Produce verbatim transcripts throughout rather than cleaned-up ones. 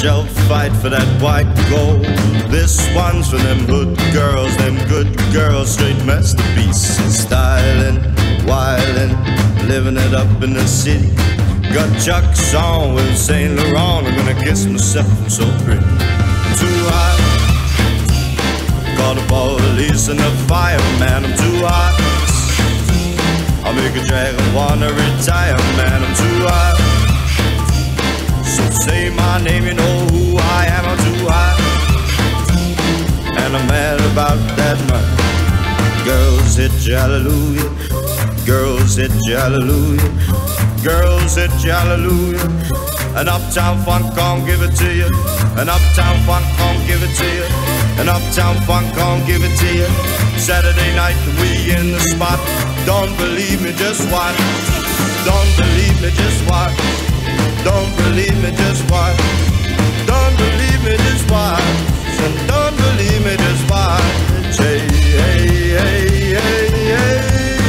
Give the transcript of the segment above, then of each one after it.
shall fight for that white gold. This one's for them hood girls, them good girls, straight masterpieces, styling, wilding, living it up in the city. Got Chuck's on with Saint Laurent. I'm gonna kiss myself, I'm so pretty. I'm too hot. Call the police and the fireman. I'm too hot. I'll make a dragon wanna retire, man. I'm too hot. So say my name, you know who I am. I'm too hot. And I'm mad about that money. Girls hit you, hallelujah. Girls hit you, hallelujah. Girls hit you, hallelujah. An uptown funk can't give it to you. An uptown funk can't give it to you. An uptown funk can't give it to you. Saturday night we in the spot. Don't believe me, just watch. Don't believe me, just watch. Don't believe me, just watch. Don't believe me, just watch. And don't believe me, just watch. Hey, hey, hey, hey, hey.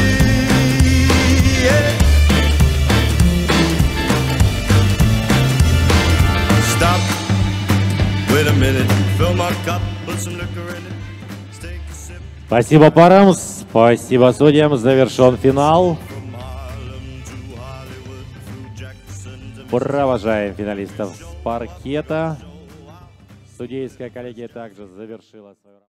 Stop. Wait a minute. Fill my cup. Put some liquor in it. Take a sip. Спасибо парам, спасибо судьям. Завершен финал. Провожаем финалистов с паркета. Судейская коллегия также завершила свою работу.